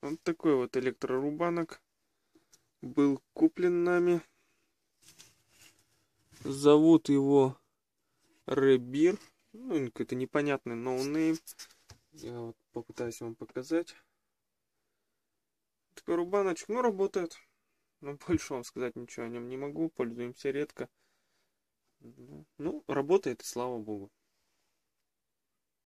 Вот такой вот электрорубанок был куплен нами. Зовут его Ребир. Ну, какой-то непонятный ноунейм. Я вот попытаюсь вам показать. Такой рубаночек, ну, работает. Но больше вам сказать ничего о нем не могу. Пользуемся редко. Ну, работает, и слава богу.